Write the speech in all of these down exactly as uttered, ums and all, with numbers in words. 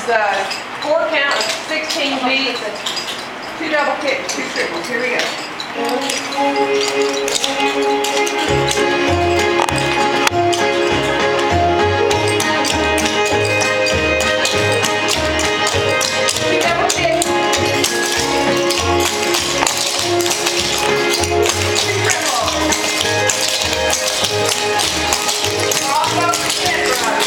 uh, four count, sixteen beats, two double kicks, two triples. Here we go. Two double kicks. Two triples. Cross over the center right.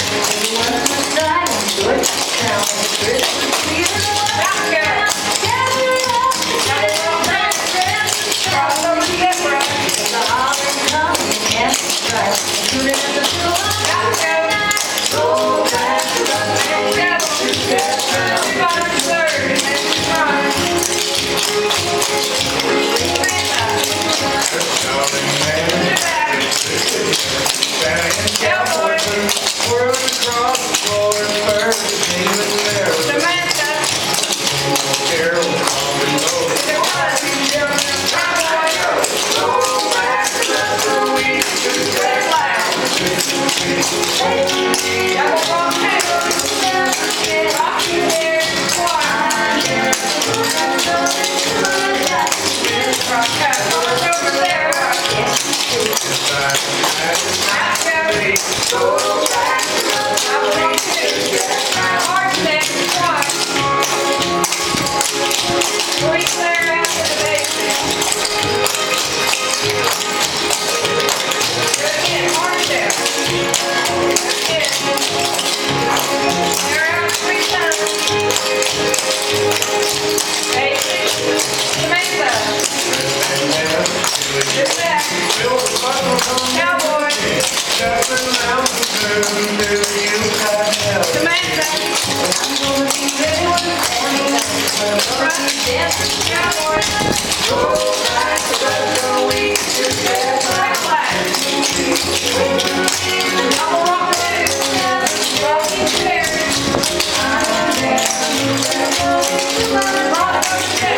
Back here. Cross over the center right. Rock,